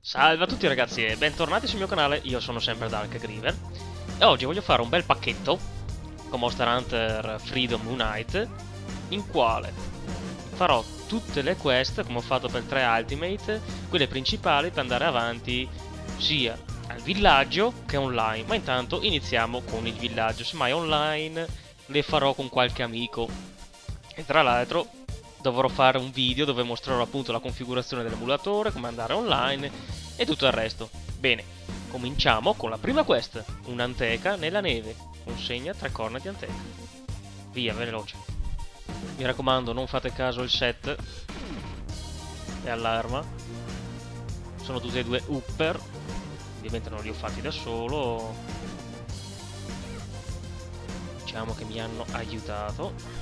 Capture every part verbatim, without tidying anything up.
Salve a tutti ragazzi e bentornati sul mio canale, io sono sempre Dark Griever e oggi voglio fare un bel pacchetto con Monster Hunter Freedom Unite in quale farò tutte le quest come ho fatto per tre Ultimate, quelle principali per andare avanti sia al villaggio che online, ma intanto iniziamo con il villaggio, semmai online le farò con qualche amico e tra l'altro dovrò fare un video dove mostrerò appunto la configurazione dell'emulatore, come andare online e tutto il resto. Bene, cominciamo con la prima quest, un'anteca nella neve, consegna tre corna di anteca. Via, veloce. Mi raccomando, non fate caso al set e all'arma. Sono tutti e due upper, ovviamente non li ho fatti da solo. Diciamo che mi hanno aiutato.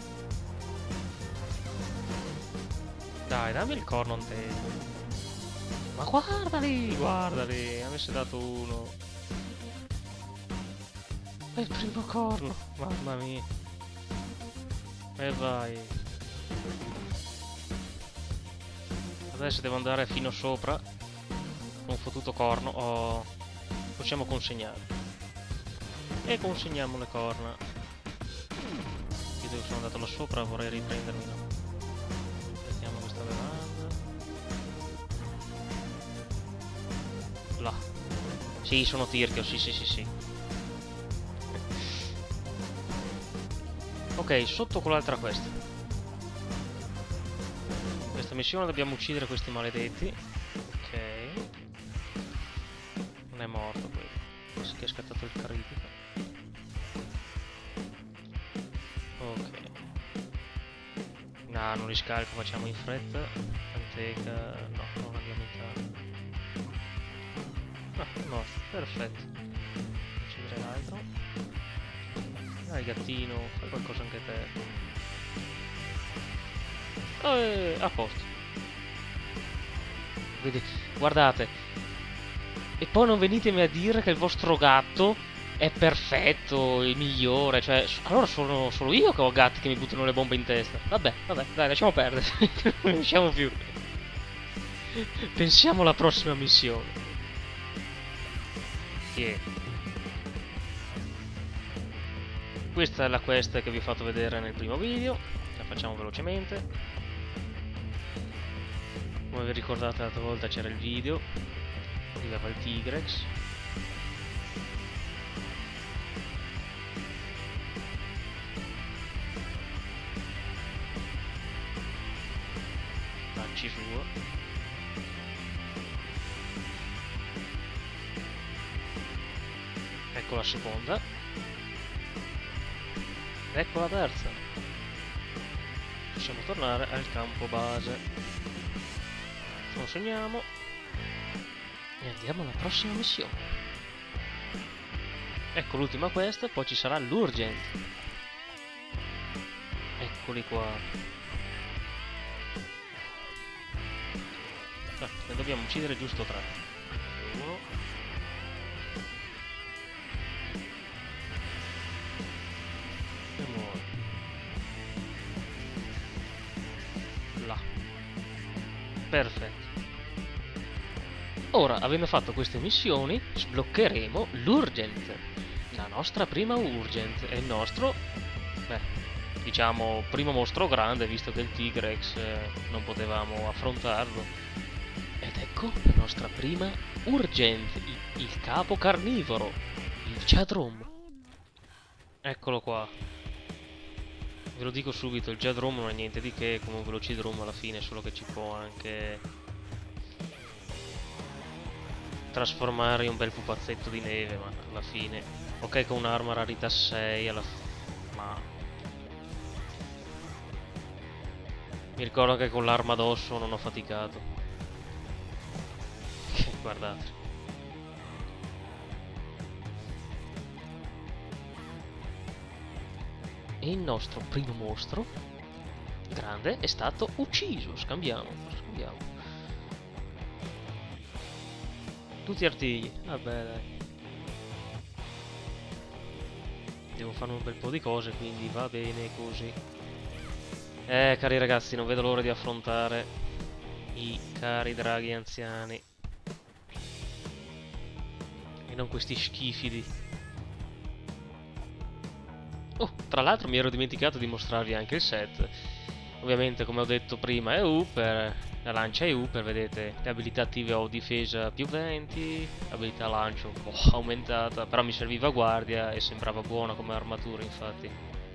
Dai, dammi il corno anteca. Ma guardali, guardali, mi avesse dato uno. È il primo corno, mamma mia. E vai. Adesso devo andare fino sopra. Un fottuto corno. Oh. Possiamo consegnare. E consegniamo le corna. Io devo sono andato là sopra, vorrei riprendermi. No. Mettiamo questa bevanda. Là. Sì, sono tirchio, sì, sì, sì, sì. Ok, sotto con l'altra quest. Questa missione dobbiamo uccidere questi maledetti. Ok. Non è morto quello. Forse che è scattato il critico. Ok. No, non riscalco, facciamo in fretta. Anteca. No, non abbiamo entrato. Ah, è morto, perfetto. Uccidere l'altro. Dai gattino, fai qualcosa anche te. Eh, a posto. Vedete, guardate. E poi non venitemi a dire che il vostro gatto è perfetto, il migliore. Cioè, allora sono solo io che ho gatti che mi buttano le bombe in testa. Vabbè, vabbè, dai, lasciamo perdere. Non riusciamo più. Pensiamo alla prossima missione. Yeah. Questa è la quest che vi ho fatto vedere nel primo video. La facciamo velocemente. Come vi ricordate l'altra volta c'era il video. Arrivava il Tigrex. Lanci suo. Ecco la seconda. Ecco la terza. Possiamo tornare al campo base. Consegniamo. E andiamo alla prossima missione. Ecco l'ultima quest, poi ci sarà l'urgent. Eccoli qua. Ah, ne dobbiamo uccidere giusto tre. Uno. Perfetto. Ora, avendo fatto queste missioni, sbloccheremo l'Urgent. La nostra prima Urgent. E il nostro, beh, diciamo, primo mostro grande, visto che il Tigrex eh, non potevamo affrontarlo. Ed ecco la nostra prima Urgent, il, il capo carnivoro, il Jadrom. Eccolo qua. Ve lo dico subito, il Jadrom non è niente di che, come un Velocidrom alla fine, solo che ci può anche trasformare in un bel pupazzetto di neve, ma alla fine... Ok con un'arma rarità sei, alla f... ma... Mi ricordo che con l'arma addosso non ho faticato. Guardate. E il nostro primo mostro grande è stato ucciso. Scambiamo, scambiamo. Tutti artigli. Vabbè dai. Devo fare un bel po' di cose, quindi va bene così. Eh cari ragazzi, non vedo l'ora di affrontare i cari draghi anziani. E non questi schifi di... Oh, tra l'altro mi ero dimenticato di mostrarvi anche il set. Ovviamente, come ho detto prima, è U per la lancia è U per, vedete, le abilità attive ho difesa più venti, abilità lancio un po' aumentata, però mi serviva guardia e sembrava buona come armatura, infatti.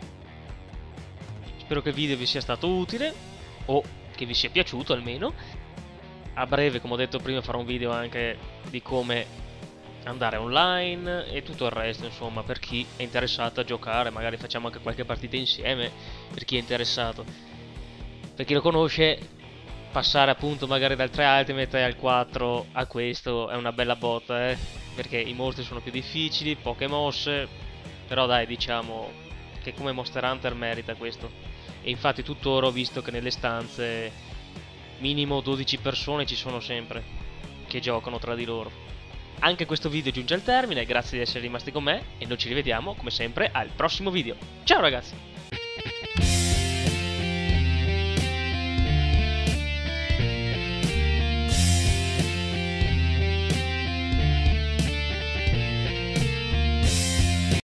Spero che il video vi sia stato utile, o che vi sia piaciuto almeno. A breve, come ho detto prima, farò un video anche di come andare online e tutto il resto, insomma, per chi è interessato a giocare. Magari facciamo anche qualche partita insieme, per chi è interessato. Per chi lo conosce, passare appunto magari dal tre Ultimate al quattro a questo è una bella botta, eh? Perché i mostri sono più difficili, poche mosse, però dai, diciamo che come Monster Hunter merita questo. E infatti tuttora ho visto che nelle stanze minimo dodici persone ci sono sempre, che giocano tra di loro. Anche questo video giunge al termine, grazie di essere rimasti con me e noi ci rivediamo come sempre al prossimo video. Ciao ragazzi!